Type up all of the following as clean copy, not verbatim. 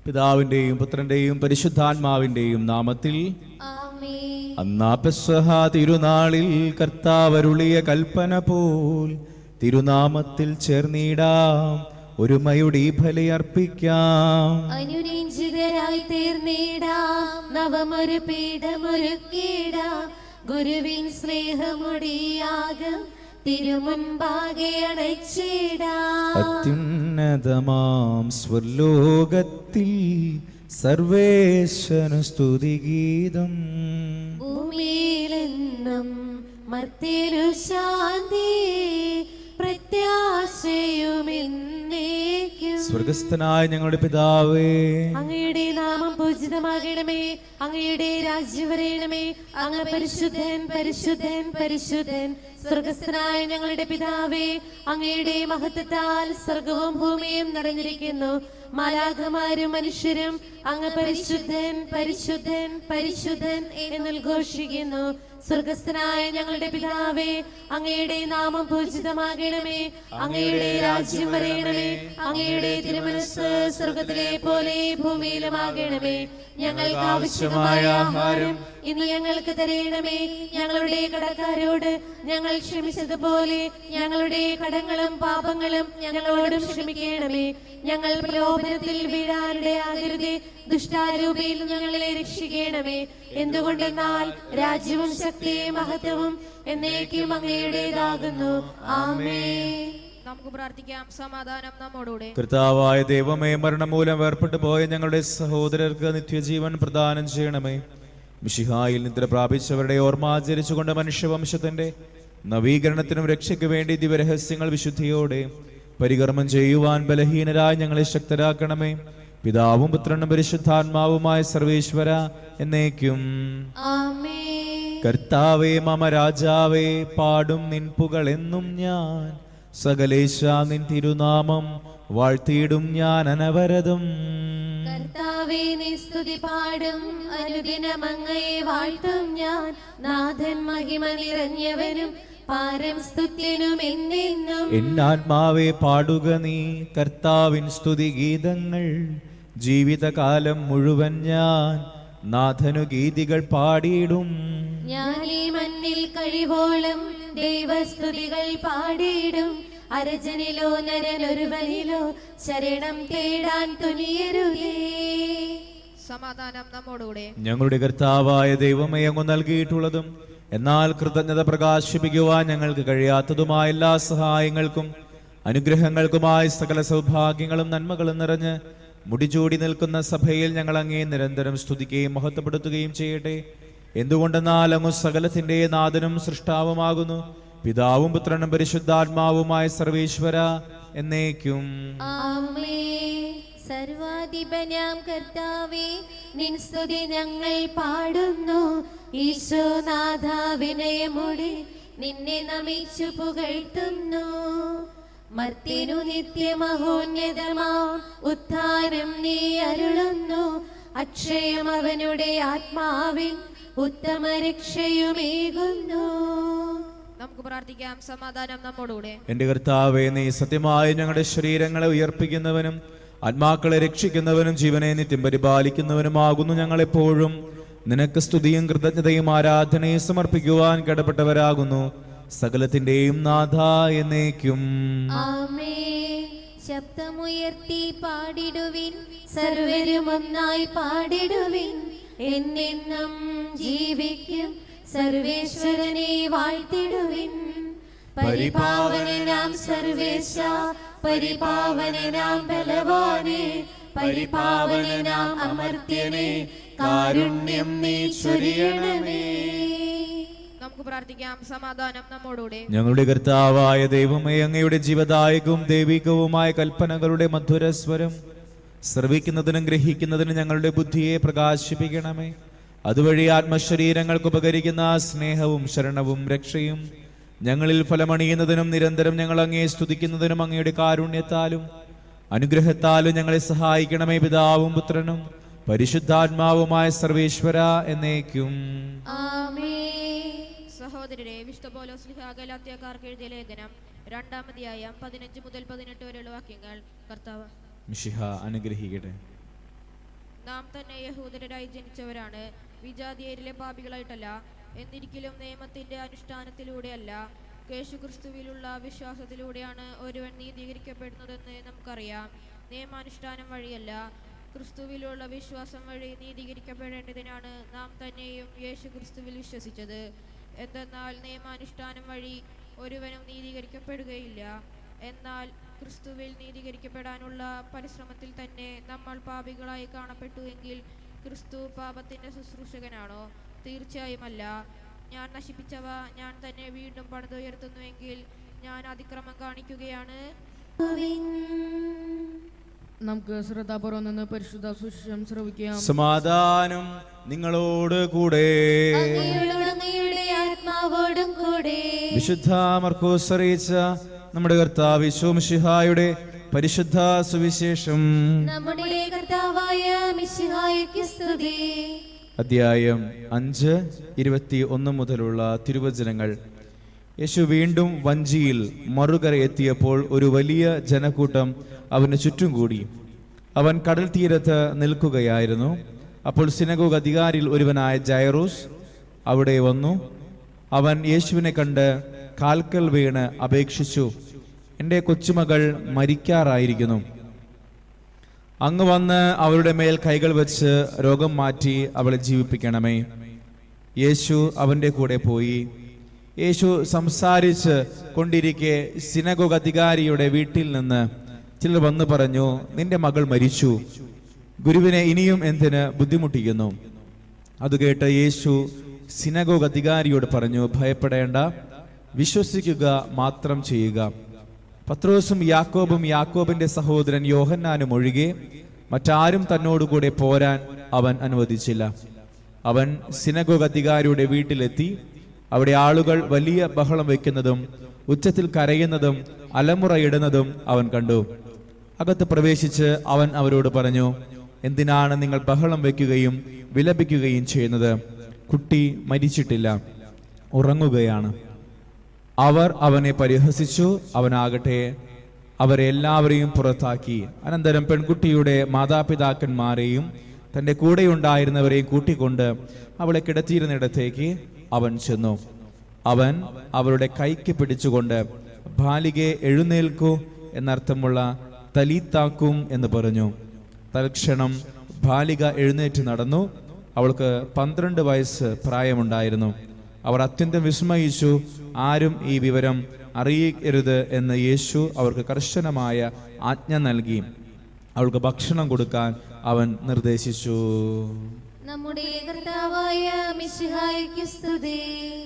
പിതാവിന്റെയും പുത്രന്റെയും പരിശുദ്ധാത്മാവിന്റെയും നാമത്തിൽ അന്നാ പെസഹ തിരുനാളിൽ കർത്താവരുളിയ കൽപ്പന പോൽ തിരുനാമത്തിൽ ചേർന്നിടാം, ഒരുമയുടെ ഈ ബലിയർപ്പിക്കാം. അനുരഞ്ജിതരായി തീർന്നിടാം, നവമൊരു പീഠമൊരുക്കിടാം. ഗുരുവിൻ സ്നേഹമുടിയാകം തിരുമുൻപാകെ അടച്ചിടാം. അത്യുന്നതമാം സ്വർലോകത്തിൽ സർവേശനു സ്തുതിഗീതം. ഭൂമിയിലെന്നും മർത്യരു ശാന്തി പ്രത്യാശയുമെന്നേക്കും. സ്വർഗസ്ഥനായ ഞങ്ങളുടെ പിതാവേ, അങ്ങയുടെ നാമം പൂജിതമാകണമേ, അങ്ങയുടെ രാജ്യം വരയണമേ. അങ്ങ് പരിശുദ്ധൻ പരിശുദ്ധൻ പരിശുദ്ധൻ. സ്വർഗസ്ഥനായ ഞങ്ങളുടെ പിതാവേ, അങ്ങയുടെ മഹത്വത്താൽ സ്വർഗവും ഭൂമിയും നിറഞ്ഞിരിക്കുന്നു. മാലാഖമാരും മനുഷ്യരും അങ്ങ് പരിശുദ്ധൻ പരിശുദ്ധൻ പരിശുദ്ധൻ എന്നുദ്ഘോഷിക്കുന്നു. സ്വർഗസ്ഥനായ ഞങ്ങളുടെ പിതാവേ, അങ്ങയുടെ നാമം പൂജിതമാകണമേ, അങ്ങയുടെ രാജ്യം വരയണമേ. അങ്ങയുടെ തിരുമനസ്സ് സ്വർഗത്തിലെ പോലെ ഭൂമിയിലുമാകണമേ. ഞങ്ങൾക്ക് ആവശ്യമായ ആഹാരം ഇന്ന് ഞങ്ങൾക്ക് തരയണമേ. ഞങ്ങളുടെ കടക്കാരോട് ഞങ്ങൾ ക്ഷമിച്ചതുപോലെ ഞങ്ങളുടെ കടങ്ങളും പാപങ്ങളും ഞങ്ങളോടും ക്ഷമിക്കണമേ. ഞങ്ങൾ പ്രലോഭനത്തിൽ വീഴാനിടയാകരുതേ, ദുഷ്ടാരൂപിയിൽ ഞങ്ങളെ രക്ഷിക്കണമേ. എന്തുകൊണ്ടെന്നാൽ രാജ്യവും ശക്തിയും മഹത്വവും എന്നേക്കും അങ്ങയുടേതാകുന്നു. ആമേൻ. നമുക്ക് പ്രാർത്ഥിക്കാം. സമാധാനം നമ്മോടുകൂടെ. കർത്താവായ ദൈവമേ, മരണം മൂലം വേർപെട്ടു പോയ ഞങ്ങളുടെ സഹോദരർക്ക് നിത്യജീവൻ പ്രദാനം ചെയ്യണമേ. മിശിഹായിൽ നിദ്ര പ്രാപിച്ചവരുടെ ഓർമ്മ ആചരിച്ചുകൊണ്ട് മനുഷ്യവംശത്തിന്റെ നവീകരണത്തിനും രക്ഷയ്ക്ക് വേണ്ടി ദിവരഹസ്യങ്ങൾ വിശുദ്ധിയോടെ പരികർമ്മം ചെയ്യുവാൻ ബലഹീനരായി ഞങ്ങളെ ശക്തരാക്കണമേ. പിതാവും പുത്രനും പരിശുദ്ധാത്മാവുമായ സർവേശ്വര എന്നേക്കും ആമേൻ. കർത്താവേ മമ രാജാവേ, പാടും നിൻ പുകളെന്നും ഞാൻ. സകലേശ നിൻ തിരുനാമം വാഴ്ത്തിയിടും ഞാൻ അനവരതം. കർത്താവേ നീ സ്തുതി പാടും, അനുദിനം അങ്ങയെ വാഴ്ത്തും ഞാൻ. നാഥൻ മഹിമ നിറഞ്ഞവനും പാരം സ്തുത്യനും എന്നെന്നും. എന്നാത്മാവേ പാടുക നീ കർത്താവിൻ സ്തുതിഗീതങ്ങൾ. ജീവിതകാലം മുഴുവൻ ഞാൻ നാഥനു ഗീതികൾ പാടിയിടും. ഞാൻ ഈ മണ്ണിൽ കഴിവോളം ദൈവസ്തുതികൾ പാടിയിടും. അരജനിലോ നരനൊരുവനിലോ ശരണം തേടാൻ തുനിയരുതേ. സമാധാനം നമ്മോടുകൂടെ. ഞങ്ങളുടെ കർത്താവായ ദൈവമേ, അങ്ങ് നൽകിയിട്ടുള്ളതും എന്നാൽ കൃതജ്ഞത പ്രകാശിപ്പിക്കുവാൻ ഞങ്ങൾക്ക് കഴിയാത്തതുമായ എല്ലാ സഹായങ്ങൾക്കും അനുഗ്രഹങ്ങൾക്കുമായി സകല സൗഭാഗ്യങ്ങളും നന്മകളും നിറഞ്ഞ് മുടിചൂടി നിൽക്കുന്ന സഭയിൽ ഞങ്ങൾ അങ്ങേ നിരന്തരം സ്തുതിക്കുകയും മഹത്വപ്പെടുത്തുകയും ചെയ്യട്ടെ. എന്തുകൊണ്ടെന്നാൽ അങ്ങ് സകലത്തിന്റെ നാഥനും സൃഷ്ടാവുമാകുന്നു. പിതാവും പുത്രനും പരിശുദ്ധാത്മാവുമായ സർവേശ്വര എന്നേക്കും ആമേൻ. സർവാധിപനാം കർത്താവേ, നിൻ സ്തുതി ഞങ്ങൾ പാടുന്നു. ഈശോനാഥ വിനയമോടെ നിന്നെ നമിച്ചു പുകഴ്ത്തുന്നു. മർത്യനു നിത്യമഹോന്നതമാം ഉത്ഥാനം നീ അരുളുന്നു. അക്ഷയം അവനുടെ ആത്മാവിൻ ഉത്തമ രക്ഷയുമേകുന്നു. നമുക്ക് പ്രാർത്ഥിക്കാം. സമാധാനം നമ്മോടുകൂടെ. എന്റെ കർത്താവേ, നീ സത്യമായി ഞങ്ങളുടെ ശരീരങ്ങളെ ഉയർപ്പിക്കുന്നവനും ആത്മാക്കളെ രക്ഷിക്കുന്നവനും ജീവനെ നിത്യം പരിപാലിക്കുന്നവനുമാകുന്നു. ഞങ്ങളെപ്പോഴും നിനക്ക് സ്തുതിയും കൃതജ്ഞതയും ആരാധനയും സമർപ്പിക്കുവാൻ കടപ്പെട്ടവരാകുന്നു. സകലത്തിന്റെയും നാഥ എന്നേക്കും ആമേൻ. ശബ്ദമുയർത്തി പാടിടുവിൻ, സർവരും ഒന്നായി പാടിടുവിൻ. എന്നെന്നും ജീവിക്കും സർവേശ്വരനെ വാഴ്ത്തിടുവിൻ. പരിപാവനനാം സർവേശ, പരിപാവനനാം ബലവാനെ, പരിപാവനനാം അമർത്യനെ, കാരുണ്യം നീ ചൊരിയണമേ. നമുക്ക് പ്രാർത്ഥിക്കാം. സമാധാനം നമ്മോടുകൂടെ. ഞങ്ങളുടെ കർത്താവായ ദൈവമേ, അങ്ങയുടെ ജീവദായകവും ദൈവികവുമായ കൽപ്പനകളുടെ മധുരസ്വരം ശ്രവിക്കുന്നതിനും ഗ്രഹിക്കുന്നതിനും ഞങ്ങളുടെ ബുദ്ധിയെ പ്രകാശിപ്പിക്കണമേ. അതുവഴി ആത്മശരീരങ്ങൾക്ക് ഉപകരിക്കുന്ന സ്നേഹവും ശരണവും രക്ഷയും ഞങ്ങളിൽ ഫലമണിയുന്നതിനും നിരന്തരം ഞങ്ങൾ അങ്ങയെ സ്തുതിക്കുന്നതിനും അങ്ങയുടെ കാരുണ്യത്താലും അനുഗ്രഹത്താലും ഞങ്ങളെ സഹായിക്കണമേ. പിതാവും പുത്രനും പരിശുദ്ധാത്മാവുമായ സർവേശ്വര എന്നേക്കും ആമേൻ. സഹോദരരെ, വിശുദ്ധ പൗലോസ് ശ്ലീഹാ ഗലാത്യക്കാർക്ക് എഴുതിയ ലേഖനം 2-ാം അധ്യായം 15 മുതൽ 18 വരെയുള്ള വാക്യങ്ങൾ. കർത്താവ് മിശിഹ അനുഗ്രഹിക്കട്ടെ. നാം തന്നെ യഹൂദരായി ജനിച്ചവരാണ്, വിജാതിയരിലെ പാപികളായിട്ടല്ല. എന്നിരിക്കലും നിയമത്തിന്റെ അനുഷ്ഠാനത്തിലൂടെയല്ല, യേശുക്രിസ്തുവിലുള്ള വിശ്വാസത്തിലൂടെയാണ് ഒരുവൻ നീതീകരിക്കപ്പെടുന്നതെന്ന് നമുക്കറിയാം. നിയമാനുഷ്ഠാനം വഴിയല്ല, ക്രിസ്തുവിലുള്ള വിശ്വാസം വഴി നീതീകരിക്കപ്പെടേണ്ടതിനാണ് നാം തന്നെയും യേശുക്രിസ്തുവിൽ വിശ്വസിച്ചത്. എന്തെന്നാൽ നിയമാനുഷ്ഠാനം വഴി ഒരുവനും നീതീകരിക്കപ്പെടുകയില്ല. എന്നാൽ ക്രിസ്തുവിൽ നീതീകരിക്കപ്പെടാനുള്ള പരിശ്രമത്തിൽ തന്നെ നമ്മൾ പാപികളായി കാണപ്പെട്ടു എങ്കിൽ ക്രിസ്തു പാപത്തിന്റെ ശുശ്രൂഷകനാണോ? തീർച്ചയായുമല്ല. ഞാൻ നശിപ്പിച്ചവ ഞാൻ തന്നെ വീണ്ടും പണിതുയർത്തുന്നുവെങ്കിൽ ഞാൻ അതിക്രമം കാണിക്കുകയാണ്. നമുക്ക് ശ്രദ്ധാപൂർവം നിന്ന് പരിശുദ്ധ സുവിശേഷം ശ്രവിക്കാം. സമാധാനം നിങ്ങളോട് കൂടെ. ആത്മാവോടും കൂടെ. വിശുദ്ധ മർക്കോസ് അറിയിച്ച നമ്മുടെ കർത്താവ് യേശു മിശിഹായുടെ പരിശുദ്ധ സുവിശേഷം. നമ്മുടെ കർത്താവായ മിശിഹായ്ക്ക് സ്തുതി. അധ്യായം 5:21 മുതലുള്ള തിരുവചനങ്ങൾ. യേശു വീണ്ടും വഞ്ചിയിൽ മറുകര എത്തിയപ്പോൾ ഒരു വലിയ ജനക്കൂട്ടം അവന് ചുറ്റും കൂടി. അവൻ കടൽ തീരത്ത് നിൽക്കുകയായിരുന്നു. അപ്പോൾ സിനഗോഗ് അധികാരിയിൽ ഒരുവനായ ജൈറൂസ് അവിടെ വന്നു. അവൻ യേശുവിനെ കണ്ട് കാൽക്കൽ വീണ് അപേക്ഷിച്ചു, എൻ്റെ കൊച്ചുമകൾ മരിക്കാറായിരിക്കുന്നു. അങ്ങ് വന്ന് അവരുടെ മേൽ കൈകൾ വെച്ച് രോഗം മാറ്റി അവളെ ജീവിപ്പിക്കണമേ. യേശു അവൻ്റെ കൂടെ പോയി. യേശു സംസാരിച്ച് കൊണ്ടിരിക്കെ സിനഗോഗ് അധികാരിയുടെ വീട്ടിൽ നിന്ന് ചിലർ വന്നു പറഞ്ഞു, നിന്റെ മകൾ മരിച്ചു, ഗുരുവിനെ ഇനിയും എന്തിന് ബുദ്ധിമുട്ടിക്കുന്നു? അത് കേട്ട് യേശു സിനഗോഗ് അധികാരിയോട് പറഞ്ഞു, ഭയപ്പെടേണ്ട, വിശ്വസിക്കുക മാത്രം ചെയ്യുക. പത്രോസും യാക്കോബും യാക്കോബിന്റെ സഹോദരൻ യോഹന്നാനും ഒഴികെ മറ്റാരും തന്നോടുകൂടെ പോരാൻ അവൻ അനുവദിച്ചില്ല. അവൻ സിനഗോഗ് അധികാരിയുടെ വീട്ടിലെത്തി. അവിടെ ആളുകൾ വലിയ ബഹളം വയ്ക്കുന്നതും ഉച്ചത്തിൽ കരയുന്നതും അലമുറയിടുന്നതും അവൻ കണ്ടു. അകത്ത് പ്രവേശിച്ച് അവൻ അവരോട് പറഞ്ഞു, എന്തിനാണ് നിങ്ങൾ ബഹളം വയ്ക്കുകയും വിലപിക്കുകയും ചെയ്യുന്നത്? കുട്ടി മരിച്ചിട്ടില്ല, ഉറങ്ങുകയാണ്. അവർ അവനെ പരിഹസിച്ചു. അവനാകട്ടെ അവരെ എല്ലാവരെയും പുറത്താക്കി. അനന്തരം പെൺകുട്ടിയുടെ മാതാപിതാക്കന്മാരെയും തൻ്റെ കൂടെയുണ്ടായിരുന്നവരെയും കൂട്ടിക്കൊണ്ട് അവളെ കിടത്തിയിരുന്നിടത്തേക്ക് അവൻ ചെന്നു. അവൻ അവരുടെ കൈക്ക് പിടിച്ചുകൊണ്ട്, ബാലികെ എഴുന്നേൽക്കൂ എന്നർത്ഥമുള്ള തലീത്താക്കും എന്ന് പറഞ്ഞു. തൽക്ഷണം ബാലിക എഴുന്നേറ്റ് നടന്നു. അവൾക്ക് 12 വയസ്സ് പ്രായമുണ്ടായിരുന്നു. അവർ അത്യന്തം വിസ്മയിച്ചു. ആരും ഈ വിവരം അറിയരുത് എന്ന് യേശു അവർക്ക് കർശനമായ ആജ്ഞ നൽകി. അവൾക്ക് ഭക്ഷണം കൊടുക്കാൻ അവൻ നിർദ്ദേശിച്ചു. നമ്മുടെ കർത്താവായ മിശിഹായ്ക്ക് സ്തുതി.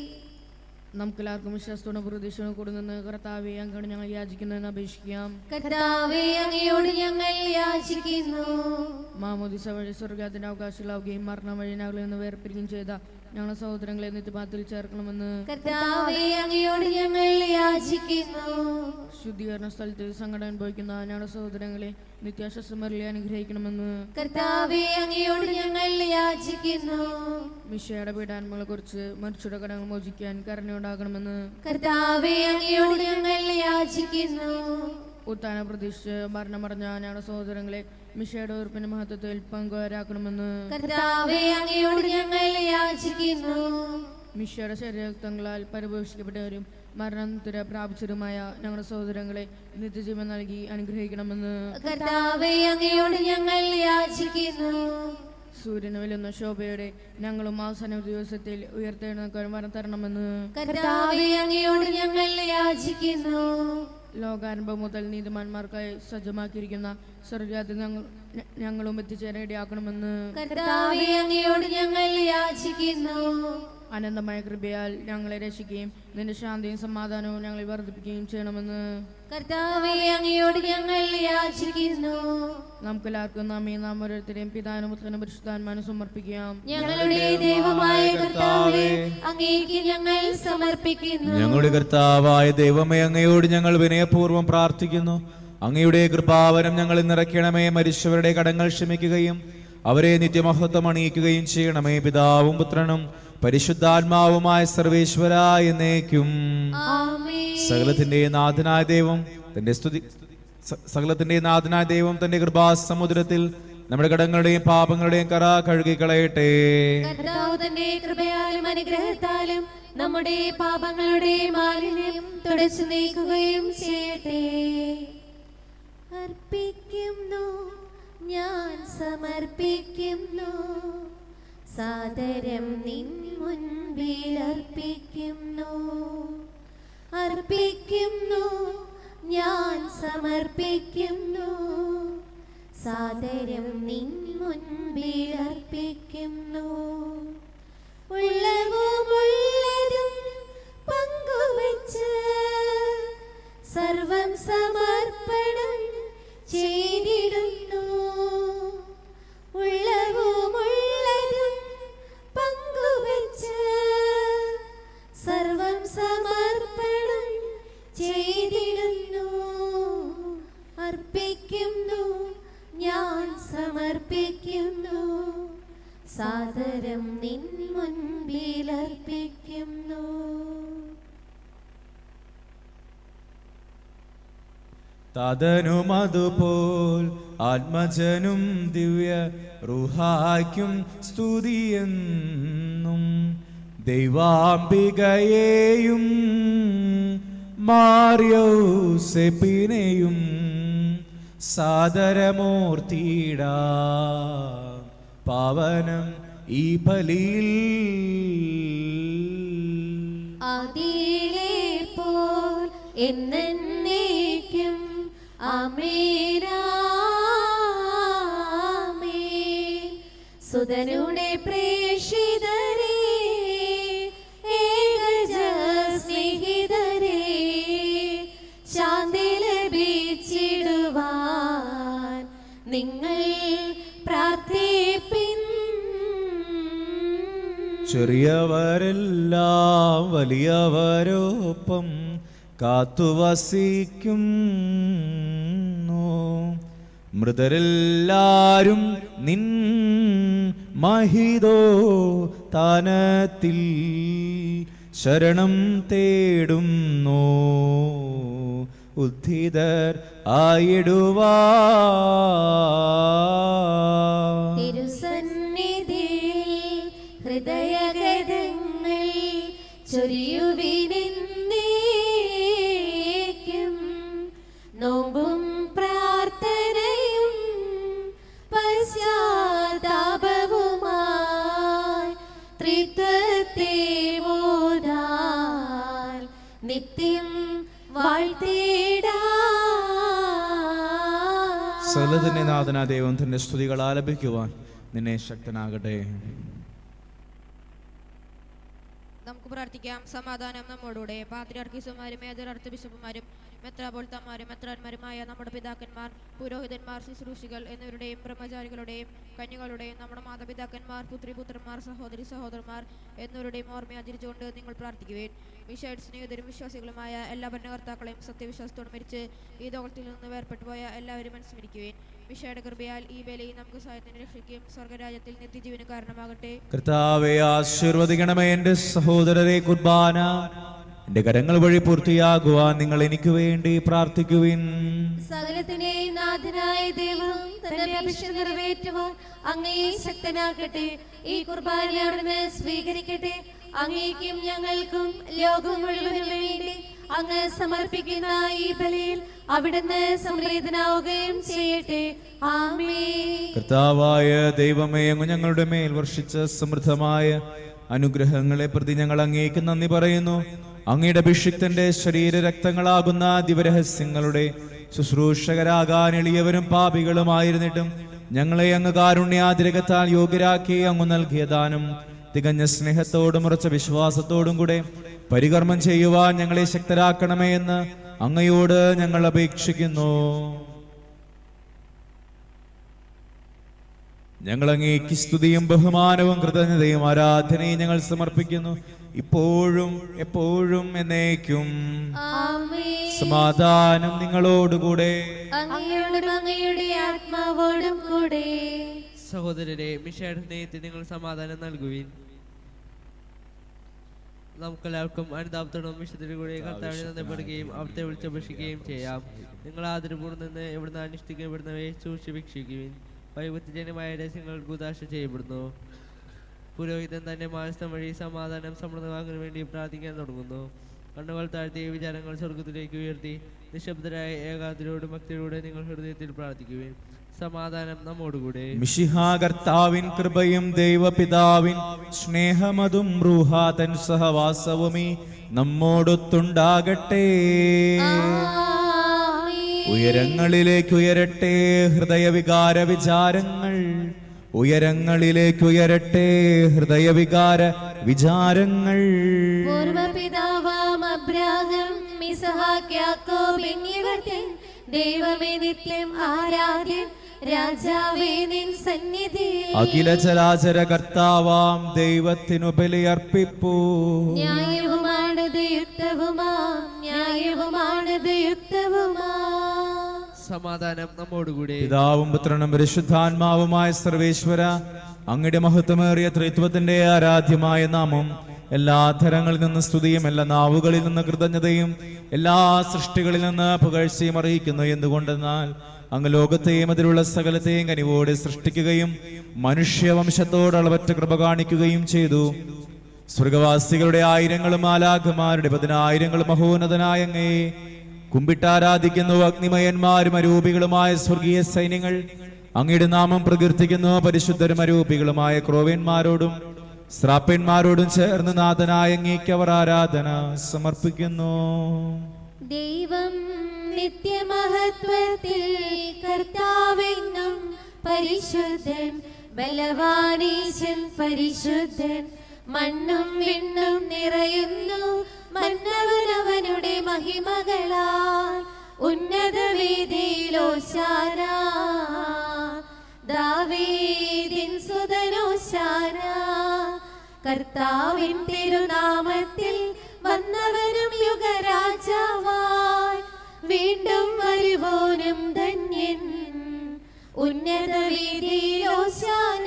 നമുക്കെല്ലാവർക്കും വിശ്വാസത്തോടെ പ്രതീക്ഷയോടെ കൂടെ നിന്ന് കർത്താവെ അങ്ങോട്ട് ഞങ്ങൾ യാചിക്കുന്നതെന്ന് അപേക്ഷിക്കാം. കർത്താവേ, അങ്ങയോട് ഞങ്ങൾ യാചിക്കുന്നു. മാമോദിസ വഴി സ്വർഗ്ഗത്തിന്റെ അവകാശികളാവുകയും മരണം വഴി ഞങ്ങളിൽ നിന്ന് വേർപിരിക്കുകയും ചെയ്ത ഞങ്ങളുടെ സഹോദരങ്ങളെ നിത്യപാത്തിൽ ചേർക്കണമെന്ന് കർത്താവേ, അങ്ങയോട് ഞങ്ങൾ യാചിക്കുന്നു. ശുദ്ധീകരണ സ്ഥലത്ത് സങ്കടം അനുഭവിക്കുന്ന ഞങ്ങളുടെ സഹോദരങ്ങളെ നിത്യാശ്വസമറിലെ അനുഗ്രഹിക്കണമെന്ന് കർത്താവേ, അങ്ങയോട് ഞങ്ങൾ യാചിക്കുന്നു. മിശയുടെ പീഡാന്മകളെ കുറിച്ച് മരിച്ചുടെ കടങ്ങൾ മോചിക്കാൻ കരുണയുണ്ടാകണമെന്ന് കർത്താവേ, അങ്ങയോട് ഞങ്ങൾ യാചിക്കുന്നു. ഉത്താന പ്രതീക്ഷിച്ച് മരണമടഞ്ഞ ഞങ്ങളുടെ സഹോദരങ്ങളെ മിശയുടെ ഉറപ്പിന്റെ മഹത്വത്തിൽ പങ്കുവരാക്കണമെന്ന് കർത്താവേ, അങ്ങയോട് ഞങ്ങൾ യാചിക്കുന്നു. മിശയുടെ ശരീരക്തങ്ങളാൽ പരിപോഷിക്കപ്പെട്ടവരും മരണത്തിര പ്രാപിച്ചവരുമായ ഞങ്ങളുടെ സഹോദരങ്ങളെ നിത്യജീവൻ നൽകി അനുഗ്രഹിക്കണമെന്ന് കർത്താവേ, അങ്ങയോട് ഞങ്ങൾ യാചിക്കുന്നു. സൂര്യന് വെല്ലുന്ന ശോഭയുടെ ഞങ്ങളും അവസാന ദിവസത്തിൽ ഉയർത്തെഴുന്നേൽക്കാൻ വരം തരണമെന്ന് കർത്താവേ, അങ്ങയോട് ഞങ്ങൾ യാചിക്കുന്നു. ലോകാരംഭം മുതൽ നീതിമാന്മാർക്കായി സജ്ജമാക്കിയിരിക്കുന്ന സ്വർഗ്ഗത്തിൽ ഞങ്ങളും എത്തിച്ചേരാൻ ഇടയാക്കണമെന്ന് കർത്താവേ, അങ്ങയോട് ഞങ്ങൾ യാചിക്കുന്നു. അനന്തമായ കൃപയാൽ ഞങ്ങളെ രക്ഷിക്കുകയും നിന്റെ ശാന്തിയും സമാധാനവും ഞങ്ങളെ വർദ്ധിപ്പിക്കുകയും ചെയ്യണമെന്ന് കർത്താവേ, അങ്ങയോട് ഞങ്ങൾ യാചിക്കുന്നു. നമുക്കെല്ലാവർക്കും നാം ഓരോരുത്തരെയും പിതാവിനും പുത്രനും പരിശുദ്ധാത്മാവിനും സമർപ്പിക്കാം. ഞങ്ങളുടെ ദൈവമായ കർത്താവേ, അങ്ങേക്ക് ഞങ്ങൾ സമർപ്പിക്കുന്നു. ഞങ്ങളുടെ കർത്താവായ ദൈവമേ, അങ്ങയോട് ഞങ്ങൾ വിനയപൂർവ്വം പ്രാർത്ഥിക്കുന്നു. അങ്ങയുടെ കൃപാവരം ഞങ്ങളിൽ നിറയ്ക്കണമേ. മരിച്ചവരുടെ കടങ്ങൾ ക്ഷമിക്കുകയും അവരെ നിത്യമഹത്വം അണിയിക്കുകയും ചെയ്യണമേ. പിതാവും പുത്രനും പരിശുദ്ധാത്മാവുമായ സർവേശ്വരായ എന്നേക്കും. ആമേൻ. സകലത്തിന്റെ നാഥനായ ദൈവം തന്റെ കൃപാസമുദ്രത്തിൽ നമ്മുടെ കടങ്ങളുടെയും പാപങ്ങളുടെയും കറ കഴുകിക്കളയട്ടെ. കർത്താവ് തന്റെ കൃപയാലും അനുഗ്രഹത്താലും നമ്മുടെ പാപങ്ങളുടെ മാലിന്യം തുടച്ചു നീക്കുകയും ചെയ്യട്ടെ. അർപ്പിക്കുന്നു ഞാൻ സമർപ്പിക്കുന്നു സാദരം നിൻ മുൻപിൽ അർപ്പിക്കുന്നു. അർപ്പിക്കുന്നു ഞാൻ സമർപ്പിക്കുന്നു സാദരം നിൻ മുൻപിൽ അർപ്പിക്കുന്നു. ഉള്ളതും പങ്കുവച്ച് സർവം സമർപ്പണം ചെയ്തിടുന്നു. ഉള്ളതും പങ്കുവച്ച് സർവം സമർപ്പണം ചെയ്തിടുന്നു. അർപ്പിക്കുന്നു ഞാൻ സമർപ്പിക്കുന്നു സാദരം നിൻ മുൻപിൽ അർപ്പിക്കുന്നു. താതനും അതുപോൽ ആത്മജനും ദിവ്യ റുഹായ്ക്കും സ്തുതിയെന്നും ദൈവാംബികയെയും മാർയോസെപ്പിനെയും സാദരമൂർത്തിയിടാ. പാവനം ഈ ബലിയിൽ ആദിയിലെ പോൽ എന്നേക്കും ആമേൻ. സുതനുടെ പ്രേഷിതരേ ഏകജ സ്നേഹിതരേ ശാന്തി ലഭിച്ചിടുവാൻ നിങ്ങൾ പ്രാർത്ഥിപ്പിൻ. ചെറിയവരെല്ലാം വലിയവരോപ്പം കാത്തുവസിക്കുന്നു. മൃതരെല്ലാരും നിൻ മഹിതോ താനത്തിൽ ശരണം തേടുന്നു. ഉദ്ധിതർ ആയിടുവാ തിരുസന്നിധിയിൽ ഹൃദയഗതങ്ങൾ ചൊരിയുവിനെന്നേക്കും. നോമ്പും പ്രാർത്ഥനയും പശ്ചാത്താപവുമായി ത്രിത്വത്തെ മോദാൽ നിത്യം വാഴ്ത്തിടാം. സകലത്തിന്റെ നാഥനായ ദൈവം തന്റെ സ്തുതികൾ ആലപിക്കുവാൻ നിന്നെ ശക്തനാകട്ടെ. നമുക്ക് പ്രാർത്ഥിക്കാം. സമാധാനം നമ്മോടുകൂടെ. പാത്രിയാർക്കീസുമാരും മേജർ ആർച്ച് ബിഷപ്പുമാരും മെത്രാപോലിത്തമാരും മെത്രാന്മാരുമായ നമ്മുടെ പിതാക്കന്മാർ, പുരോഹിതന്മാർ, ശുശ്രൂഷികൾ എന്നിവരുടെയും ബ്രഹ്മചാരികളുടെയും കന്യകളുടെയും നമ്മുടെ മാതാപിതാക്കന്മാർ, പുത്രിപുത്രന്മാർ, സഹോദരി സഹോദരന്മാർ എന്നിവരുടെയും ഓർമ്മ ആചരിച്ചുകൊണ്ട് നിങ്ങൾ പ്രാർത്ഥിക്കുവേൻ. വിശേഷ സ്നേഹിതരും വിശ്വാസികളുമായ എല്ലാ ഭരണകർത്താക്കളെയും സത്യവിശ്വാസത്തോട് മരിച്ച് ഈ ലോകത്തിൽ നിന്ന് വേർപെട്ടുപോയ എല്ലാവരും അനുസ്മരിക്കുവേൻ. വിശയുടെ കൃപയാൽ ഈ ബലി നമുക്ക് സഹായത്തിന് രക്ഷിക്കുകയും സ്വർഗരാജ്യത്തിൽ നിത്യജീവന് കാരണമാകട്ടെ. കർത്താവേ, ആശീർവദിക്കണമേ എന്റെ സഹോദരരെ. കുർബാന എന്റെ കരങ്ങൾ വഴി പൂർത്തിയാകുവാൻ നിങ്ങൾ എനിക്ക് വേണ്ടി പ്രാർത്ഥിക്കുവിൻ. സകലത്തിന്റെയും നാഥനായ ദൈവം തന്റെ അഭിഷേകം നിറവേറ്റുവാൻ അങ്ങയെ ശക്തനാക്കട്ടെ. ഈ കുർബാന അവിടുന്ന് സ്വീകരിക്കട്ടെ. അങ്ങേക്കും ഞങ്ങൾക്കും ലോകം മുഴുവനും വേണ്ടി അങ്ങ് സമർപ്പിക്കുന്ന ഈ ബലിയിൽ അവിടുന്ന് സംപ്രീതനാവുകയും ചെയ്യട്ടെ. ആമേൻ. കർത്താവായ ദൈവമേ, അങ്ങ് ഞങ്ങളുടെ മേൽ വർഷിച്ച സമൃദ്ധമായ അനുഗ്രഹങ്ങളെ പ്രതി ഞങ്ങൾ അങ്ങേക്ക് നന്ദി പറയുന്നു. അങ്ങയുടെ അഭിഷിക്തന്റെ ശരീര രക്തങ്ങളാകുന്ന ദിവരഹസ്യങ്ങളുടെ ശുശ്രൂഷകരാകാൻ എളിയവരും പാപികളുമായിരുന്നിട്ടും ഞങ്ങളെ അങ്ങ് കാരുണ്യാതിരകത്താൽ യോഗ്യരാക്കി അങ്ങ് നൽകിയ ദാനം തികഞ്ഞ സ്നേഹത്തോടും ഉറച്ച വിശ്വാസത്തോടും കൂടെ പരികർമ്മം ചെയ്യുവാൻ ഞങ്ങളെ ശക്തരാക്കണമേ എന്ന് അങ്ങയോട് ഞങ്ങൾ അപേക്ഷിക്കുന്നു. ഞങ്ങൾ അങ്ങേക്ക് സ്തുതിയും ബഹുമാനവും കൃതജ്ഞതയും ആരാധനയും ഞങ്ങൾ സമർപ്പിക്കുന്നു, ഇപ്പോഴും എപ്പോഴും എന്നേക്കും. ആമേൻ. സമാധാനം നിങ്ങളോടുകൂടെ. അങ്ങയോടും അങ്ങയുടെ ആത്മാവോടും കൂടെ. സഹോദരരെ, മിശയുടെ സ്നേഹത്തിൽ നിങ്ങൾ സമാധാനം നൽകുവിൻ. നമുക്കെല്ലാവർക്കും അനുതാപത്തോടും വിശുദ്ധരുടെ കൂടെ കർത്താവിനെ നന്ദിപ്പെടുകയും അവിടുത്തെ വിളിച്ചപേക്ഷിക്കുകയും ചെയ്യാം. നിങ്ങൾ ആദരപൂർവ്വം നിന്ന് എവിടുന്ന് അനുഷ്ഠിക്കപ്പെടുന്നവയെ സൂക്ഷിപ്പിക്കുകയും വൈവിധ്യജനമായ രഹസ്യങ്ങൾ കൂദാശ ചെയ്യപ്പെടുന്നു. പുരോഹിതൻ തന്റെ മാനസം വഴി സമാധാനം സമൃദ്ധമാക്കാൻ വേണ്ടി പ്രാർത്ഥിക്കാൻ തുടങ്ങുന്നു. കണ്ണുകൾ താഴ്ത്തി വിചാരങ്ങൾ സ്വർഗത്തിലേക്ക് ഉയർത്തി നിശബ്ദരായ ഏകാഗ്രതയോടും ഭക്തിയോടെ നിങ്ങൾ ഹൃദയത്തിൽ പ്രാർത്ഥിക്കുവിൻ. സമാധാനം നമ്മോടുകൂടെ. മിശിഹാ കർത്താവിൻ കൃപയും ദൈവപിതാവിൻ സ്നേഹമതും റൂഹാതൻ സഹവാസവുമീ നമ്മോടൊത്തുണ്ടാകട്ടെ. ഉയരങ്ങളിലേക്ക് ഉയരട്ടെ ഹൃദയവികാര വിചാരങ്ങൾ, ഉയരങ്ങളിലേക്ക് ഉയരട്ടെ ഹൃദയവികാര വിചാരങ്ങൾ. പൂർവപിതാവാം അബ്രാഹാം ഇസ്ഹാക്ക് യാക്കോബ് എന്നിവർ തൻ ദൈവമേ നിത്യം ആരാധ്യൻ രാജാവേ നിൻ സന്നിധിയിൽ അഖില ചരാചര കർത്താവാം ദൈവത്തിനു ബലിയർപ്പിപ്പൂ. ന്യായവുമാണത് യുക്തവുമാം, ന്യായവുമാണത് യുക്തവുമാം. സമാധാനം നമ്മോടുകൂടെ. പിതാവും പുത്രനും പരിശുദ്ധാത്മാവുമായ സർവേശ്വര, അങ്ങയുടെ മഹത്വമേറിയ ത്രിത്വത്തിന്റെ ആരാധ്യമായ നാമം എല്ലാ തരങ്ങളിൽ നിന്ന് സ്തുതിയും എല്ലാ നാവുകളിൽ നിന്ന് കൃതജ്ഞതയും എല്ലാ സൃഷ്ടികളിൽ നിന്ന് പുകഴ്ചയും അറിയിക്കുന്നു. എന്തുകൊണ്ടെന്നാൽ അങ്ങ് ലോകത്തെയും അതിലുള്ള സകലത്തെയും കനിവോടെ സൃഷ്ടിക്കുകയും മനുഷ്യവംശത്തോട് അളവറ്റ കൃപ കാണിക്കുകയും ചെയ്തു. സ്വർഗവാസികളുടെ ആയിരങ്ങളും മാലാഖമാരുടെ 10,000 മഹോന്നതനായ അങ്ങയെ കുമ്പിട്ടാരാധിക്കുന്നു. അഗ്നിമയന്മാരും അരൂപികളുമായ സ്വർഗീയ സൈന്യങ്ങൾ അങ്ങയുടെ നാമം പ്രകീർത്തിക്കുന്നു. പരിശുദ്ധരും അരൂപികളുമായ ക്രോവ്യന്മാരോടും ശ്രാപ്പന്മാരോടും ചേർന്ന് നാഥനായ അങ്ങേക്ക് അവർ ആരാധന സമർപ്പിക്കുന്നു. ദൈവം നിത്യമഹത്വത്തിൽ കർത്താവെന്നും പരിശുദ്ധൻ, ബലവാനീശൻ പരിശുദ്ധൻ. മണ്ണും വിണ്ണും നിറയുന്നു മന്നവനവനുടെ മഹിമകളാൽ. ഉന്നത വീതിയിൽ ഓശാന, ദാവീദിൻ സുതനോശാന. കർത്താവിൻ തിരുനാമത്തിൽ വന്നവനും യുഗരാജാവായി വീണ്ടും വരുവോനും ധന്യൻ. ഉന്നത വീതിയിൽ ഓശാന.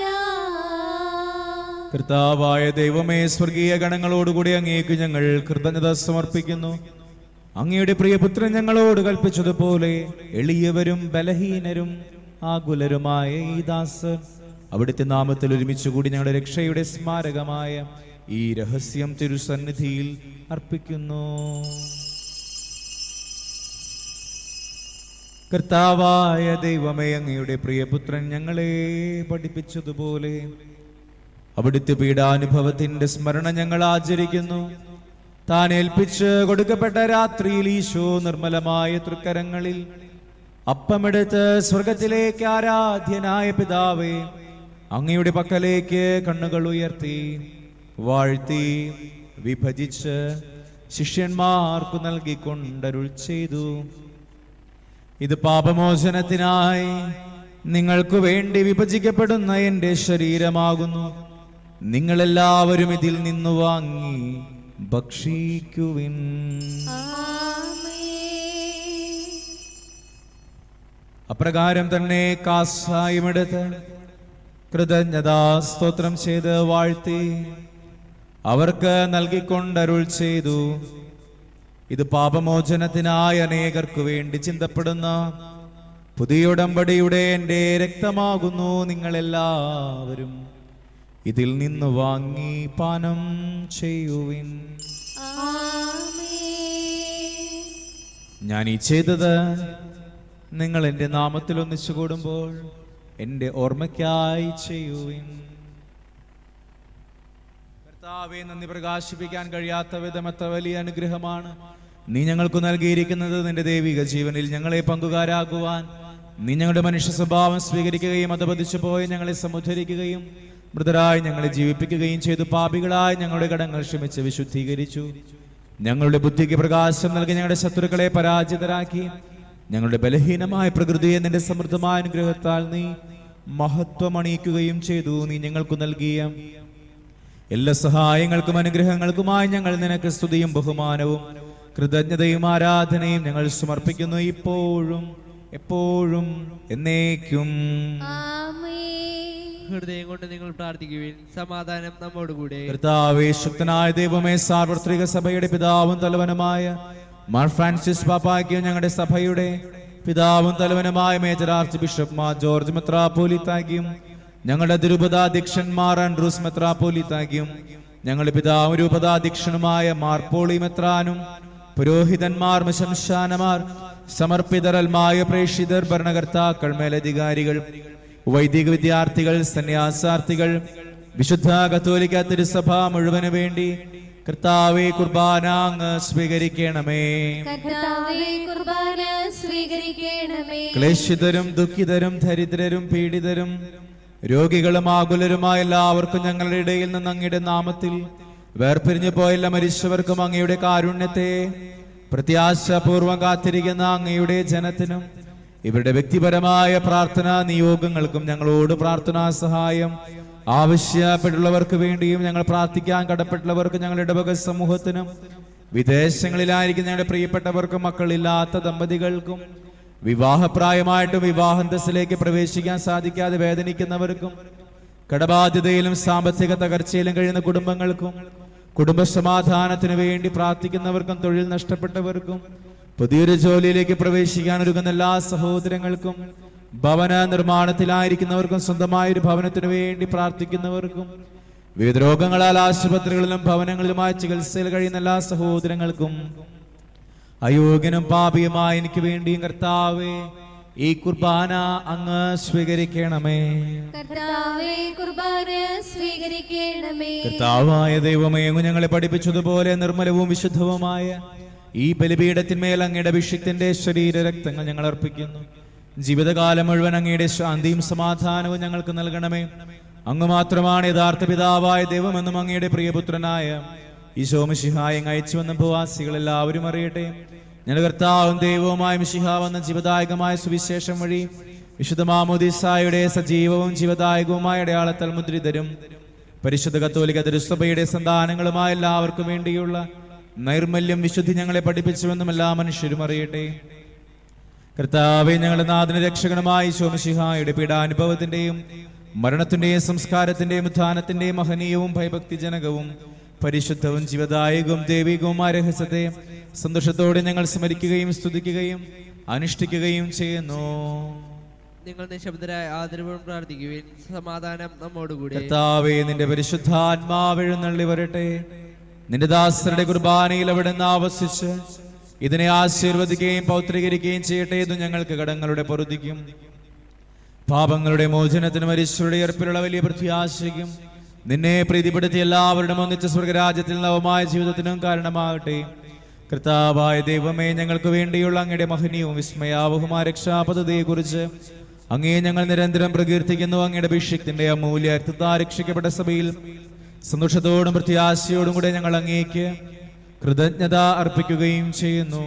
കർത്താവായ ദൈവമേ, സ്വർഗീയ ഗണങ്ങളോടുകൂടി അങ്ങേക്ക് ഞങ്ങൾ കൃതജ്ഞത സമർപ്പിക്കുന്നു. അങ്ങയുടെ പ്രിയപുത്രൻ ഞങ്ങളോട് കൽപ്പിച്ചതുപോലെ എളിയവരും ബലഹീനരും ആകുലരുമായ ഈ ദാസർ അവിടുത്തെ നാമത്തിൽ ഒരുമിച്ച് കൂടി ഞങ്ങളുടെ രക്ഷയുടെ സ്മാരകമായ ഈ രഹസ്യം തിരുസന്നിധിയിൽ അർപ്പിക്കുന്നു. കർത്താവായ ദൈവമേ, അങ്ങയുടെ പ്രിയപുത്രൻ ഞങ്ങളെ പഠിപ്പിച്ചതുപോലെ അവിടുത്തെ പീഡാനുഭവത്തിന്റെ സ്മരണ ഞങ്ങൾ ആചരിക്കുന്നു. താൻ ഏൽപ്പിച്ച് കൊടുക്കപ്പെട്ട രാത്രിയിൽ ഈശോ നിർമ്മലമായ തൃക്കരങ്ങളിൽ അപ്പമെടുത്ത് സ്വർഗത്തിലേക്ക് ആരാധ്യനായ പിതാവേ, അങ്ങയുടെ പക്കലേക്ക് കണ്ണുകൾ ഉയർത്തി വാഴ്ത്തി വിഭജിച്ച് ശിഷ്യന്മാർക്കു നൽകിക്കൊണ്ടരുൾ ചെയ്തു. ഇത് പാപമോചനത്തിനായി നിങ്ങൾക്ക് വേണ്ടി വിഭജിക്കപ്പെടുന്ന എന്റെ ശരീരമാകുന്നു. നിങ്ങളെല്ലാവരും ഇതിൽ നിന്നു വാങ്ങി ഭക്ഷിക്കുവിൻ. അപ്രകാരം തന്നെ കാസായുമെടുത്ത് കൃതജ്ഞതാ സ്തോത്രം ചെയ്ത് വാഴ്ത്തി അവർക്ക് നൽകിക്കൊണ്ടരുൾ ചെയ്തു. ഇത് പാപമോചനത്തിനായി അനേകർക്കു വേണ്ടി ചിന്തപ്പെടുന്ന പുതിയ ഉടമ്പടിയുടെ എൻ്റെ രക്തമാകുന്നു. നിങ്ങളെല്ലാവരും ഇതിൽ നിന്ന് വാങ്ങി പാനം ചെയ്യുവിൻ. ഞാൻ ഈ ചെയ്തത് നിങ്ങൾ എൻ്റെ നാമത്തിൽ ഒന്നിച്ചു കൂടുമ്പോൾ എൻ്റെ ഓർമ്മയ്ക്കായി ചെയ്യുവിൻ. കർത്താവേ, നന്ദി പ്രകാശിപ്പിക്കാൻ കഴിയാത്ത വിധം എത്ര വലിയ അനുഗ്രഹമാണ് നീ ഞങ്ങൾക്ക് നൽകിയിരിക്കുന്നത്. നിന്റെ ദൈവിക ജീവനിൽ ഞങ്ങളെ പങ്കുകാരാകുവാൻ നീ ഞങ്ങളുടെ മനുഷ്യ സ്വഭാവം സ്വീകരിക്കുകയും അധപതിച്ചു പോയി ഞങ്ങളെ സമുദ്ധരിക്കുകയും മൃതരായി ഞങ്ങളെ ജീവിപ്പിക്കുകയും ചെയ്തു. പാപികളായി ഞങ്ങളുടെ കടങ്ങൾ ക്ഷമിച്ച് വിശുദ്ധീകരിച്ചു. ഞങ്ങളുടെ ബുദ്ധിക്ക് പ്രകാശം നൽകി ഞങ്ങളുടെ ശത്രുക്കളെ പരാജിതരാക്കി. ഞങ്ങളുടെ ബലഹീനമായ പ്രകൃതിയെ നിന്റെ സമൃദ്ധമായ അനുഗ്രഹത്താൽ നീ മഹത്വമണിയിക്കുകയും ചെയ്തു. നീ ഞങ്ങൾക്ക് നൽകിയ എല്ലാ സഹായങ്ങൾക്കും അനുഗ്രഹങ്ങൾക്കുമായി ഞങ്ങൾ നിനക്ക് സ്തുതിയും ബഹുമാനവും കൃതജ്ഞതയും ആരാധനയും ഞങ്ങൾ സമർപ്പിക്കുന്നു, ഇപ്പോഴും എപ്പോഴും എന്നേക്കും. ഹൃദയം കൊണ്ട് നിങ്ങൾ പ്രാർത്ഥിക്കുവിൻ. സമാധാനം നമ്മോടുകൂടെ. കർത്താവേ, ശക്തനായ ദൈവമേ, സാർവത്രിക സഭയുടെ പിതാവും തലവനുമായ മാർ ഫ്രാൻസിസ് പാപ്പായ്ക്കും ഞങ്ങളുടെ സഭയുടെ പിതാവും തലവനുമായ major arch bishop Mar George മെത്രാപ്പോലീത്തായും ഞങ്ങളുടെ തിരുപതാധ്യക്ഷന്മാർ ആൻഡ്രൂസ് മെത്രാപ്പോലീത്തായും ഞങ്ങളുടെ പിതാവും രൂപതാധ്യക്ഷനുമായ മാർപ്പോളി മെത്രാനും പുരോഹിതന്മാർ ശംശാനമാർ സമർപ്പിതരൽമായ പ്രേക്ഷിതർ ഭരണകർത്താക്കൾ മേലധികാരികൾ വൈദിക വിദ്യാർത്ഥികൾ സന്യാസാർത്ഥികൾ വിശുദ്ധ കത്തോലിക്ക തിരുസഭ മുഴുവന് വേണ്ടി കർത്താവേ കുർബാന അങ്ങ് സ്വീകരിക്കണമേ. കർത്താവേ കുർബാന സ്വീകരിക്കണമേ. ക്ലേശിതരും ദുഃഖിതരും ദരിദ്രരും പീഡിതരും രോഗികളും ആകുലരുമായ എല്ലാവർക്കും ഞങ്ങളുടെ ഇടയിൽ നിന്ന് അങ്ങയുടെ നാമത്തിൽ വേർപിരിഞ്ഞു പോയെല്ലാം മരിച്ചവർക്കും അങ്ങയുടെ കാരുണ്യത്തെ പ്രത്യാശപൂർവം കാത്തിരിക്കുന്ന അങ്ങയുടെ ജനത്തിനും ഇവരുടെ വ്യക്തിപരമായ പ്രാർത്ഥനാ നിയോഗങ്ങൾക്കും ഞങ്ങളോട് പ്രാർത്ഥനാ സഹായം ആവശ്യപ്പെട്ടുള്ളവർക്ക് വേണ്ടിയും ഞങ്ങൾ പ്രാർത്ഥിക്കാൻ കടപ്പെട്ടുള്ളവർക്കും ഞങ്ങളുടെ ഇടവക സമൂഹത്തിനും വിദേശങ്ങളിലായിരിക്കും ഞങ്ങളുടെ പ്രിയപ്പെട്ടവർക്കും മക്കളില്ലാത്ത ദമ്പതികൾക്കും വിവാഹപ്രായമായിട്ടും വിവാഹാന്തസ്സിലേക്ക് പ്രവേശിക്കാൻ സാധിക്കാതെ വേദനിക്കുന്നവർക്കും കടബാധ്യതയിലും സാമ്പത്തിക തകർച്ചയിലും കഴിയുന്ന കുടുംബങ്ങൾക്കും കുടുംബസമാധാനത്തിന് വേണ്ടി പ്രാർത്ഥിക്കുന്നവർക്കും തൊഴിൽ നഷ്ടപ്പെട്ടവർക്കും പുതിയൊരു ജോലിയിലേക്ക് പ്രവേശിക്കാൻ ഒരുങ്ങുന്ന എല്ലാ സഹോദരങ്ങൾക്കും ഭവന നിർമ്മാണത്തിലായിരിക്കുന്നവർക്കും സ്വന്തമായൊരു ഭവനത്തിനു വേണ്ടി പ്രാർത്ഥിക്കുന്നവർക്കും വിവിധ രോഗങ്ങളാൽ ആശുപത്രികളിലും ഭവനങ്ങളിലുമായി ചികിത്സയിൽ കഴിയുന്ന എല്ലാ സഹോദരങ്ങൾക്കും അയോഗ്യനും പാപിയുമായ എനിക്ക് വേണ്ടിയും കർത്താവേ ഈ കുർബാന അങ്ങ് സ്വീകരിക്കണമേ. കർത്താവേ കുർബാന സ്വീകരിക്കണമേ. കർത്താവായ ദൈവമേ, അങ്ങ് ഞങ്ങളെ പഠിപ്പിച്ചതുപോലെ നിർമ്മലവും വിശുദ്ധവുമായ ഈ ബലിപീഠത്തിന്മേൽ അങ്ങയുടെ അഭിഷിക്തന്റെ ശരീരരക്തങ്ങൾ ഞങ്ങൾ അർപ്പിക്കുന്നു. ജീവിതകാലം മുഴുവൻ അങ്ങയുടെ ശാന്തിയും സമാധാനവും ഞങ്ങൾക്ക് നൽകണമേ. അങ്ങ് മാത്രമാണ് യഥാർത്ഥ പിതാവായ ദൈവമെന്നും അങ്ങയുടെ പ്രിയപുത്രനായ ഈശോ മിശിഹായെ അയച്ചുവെന്ന ഭൂവാസികൾ എല്ലാവരും അറിയട്ടെ. ഞങ്ങളുടെ കർത്താവും ദൈവവുമായ മിശിഹാ വന്ന ജീവദായകമായ സുവിശേഷം വഴി വിശുദ്ധ മാമോദീസായുടെ സജീവവും ജീവദായകവുമായ അടയാളത്താൽ മുദ്രിതരും പരിശുദ്ധ കത്തോലിക്ക തിരുസഭയുടെ സന്താനങ്ങളുമായ എല്ലാവർക്കും വേണ്ടിയുള്ള നൈർമല്യം വിശുദ്ധി ഞങ്ങളെ പഠിപ്പിച്ചുവെന്നും എല്ലാ മനുഷ്യരും അറിയട്ടെ. കർത്താവേ, ഞങ്ങളുടെ നാഥന രക്ഷകനുമായ ഈശോ മിശിഹായുടെ പീഡാനുഭവത്തിന്റെയും മരണത്തിന്റെയും സംസ്കാരത്തിന്റെയും ഉത്ഥാനത്തിന്റെയും മഹനീയവും ഭയഭക്തിജനകവും പരിശുദ്ധവും ജീവദായകവും ദൈവികവുമായ രഹസ്യത്തെ സന്തോഷത്തോടെ ഞങ്ങൾ സ്മരിക്കുകയും സ്തുതിക്കുകയും അനുഷ്ഠിക്കുകയും ചെയ്യുന്നു. നിങ്ങൾ നിശബ്ദരായ ആദരവും പ്രാർത്ഥിക്കുകയും സമാധാനം നമ്മോടുകൂടി. കർത്താവേ, നിന്റെ പരിശുദ്ധാത്മാവ് എഴുന്നള്ളി വരട്ടെ. നിന്റെ ദാസരുടെ കുർബാനയിൽ അവിടുന്ന് ആവസിച്ച് ഇതിനെ ആശീർവദിക്കുകയും പൗത്രീകരിക്കുകയും ചെയ്യട്ടെ. ഇത് ഞങ്ങൾക്ക് കടങ്ങളുടെ പൊറുതിക്കും പാപങ്ങളുടെ മോചനത്തിനും മരിച്ചവരുടെ ഉയർപ്പിലുള്ള വലിയ പ്രത്യാശയ്ക്കും നിന്നെ പ്രീതിപ്പെടുത്തി എല്ലാവരുടെ ഒന്നിച്ച സ്വർഗരാജ്യത്തിൽ നവമായ ജീവിതത്തിനും കാരണമാകട്ടെ. കർത്താവായ ദൈവമേ, ഞങ്ങൾക്ക് വേണ്ടിയുള്ള അങ്ങയുടെ മഹനീയവും വിസ്മയാവഹുമായ രക്ഷാപദ്ധതിയെക്കുറിച്ച് അങ്ങേ ഞങ്ങൾ നിരന്തരം പ്രകീർത്തിക്കുന്നു. അങ്ങയുടെ അഭിഷേകത്തിന്റെ അമൂല്യ അർത്ഥത്താൽ രക്ഷിക്കപ്പെട്ട സഭയിൽ സന്തോഷത്തോടും പ്രത്യാശയോടും കൂടെ ഞങ്ങൾ അങ്ങേക്ക് കൃതജ്ഞത അർപ്പിക്കുകയും ചെയ്യുന്നു.